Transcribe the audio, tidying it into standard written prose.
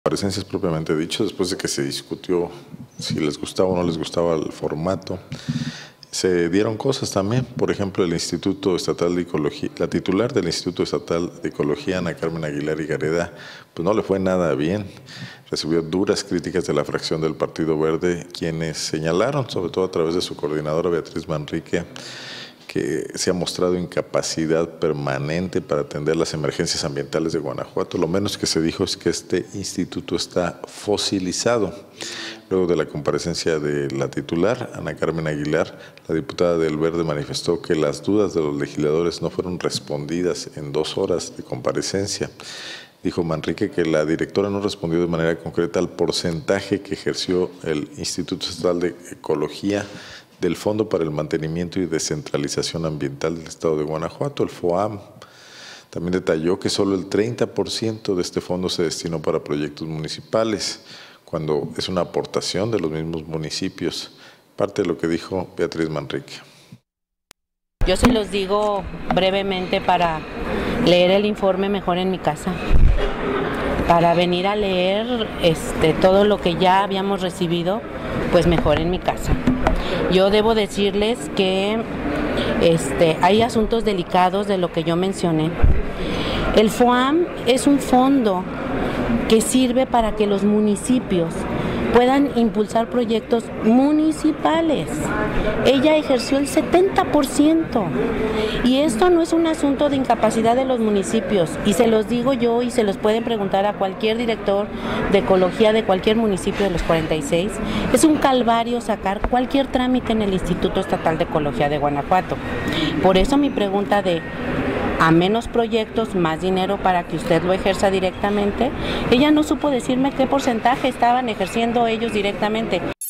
Comparecencias propiamente dicho, después de que se discutió si les gustaba o no les gustaba el formato, se dieron cosas también. Por ejemplo, el Instituto Estatal de Ecología, la titular del Instituto Estatal de Ecología, Ana Carmen Aguilar Higareda, pues no le fue nada bien. Recibió duras críticas de la fracción del Partido Verde, quienes señalaron, sobre todo a través de su coordinadora Beatriz Manrique, que se ha mostrado incapacidad permanente para atender las emergencias ambientales de Guanajuato. Lo menos que se dijo es que este instituto está fosilizado. Luego de la comparecencia de la titular, Ana Carmen Aguilar, la diputada del Verde manifestó que las dudas de los legisladores no fueron respondidas en 2 horas de comparecencia. Dijo Manrique que la directora no respondió de manera concreta al porcentaje que ejerció el Instituto Estatal de Ecología del Fondo para el Mantenimiento y Descentralización Ambiental del Estado de Guanajuato, el FOAM. También detalló que solo el 30% de este fondo se destinó para proyectos municipales, cuando es una aportación de los mismos municipios. Parte de lo que dijo Beatriz Manrique. Yo se los digo brevemente para leer el informe mejor en mi casa, para venir a leer todo lo que ya habíamos recibido, pues mejor en mi casa. Yo debo decirles que hay asuntos delicados de lo que yo mencioné. El FOAM es un fondo que sirve para que los municipios puedan impulsar proyectos municipales. Ella ejerció el 70%. Y esto no es un asunto de incapacidad de los municipios, y se los digo yo y se los pueden preguntar a cualquier director de ecología de cualquier municipio de los 46. Es un calvario sacar cualquier trámite en el Instituto Estatal de Ecología de Guanajuato. Por eso mi pregunta de a menos proyectos, más dinero para que usted lo ejerza directamente. Ella no supo decirme qué porcentaje estaban ejerciendo ellos directamente.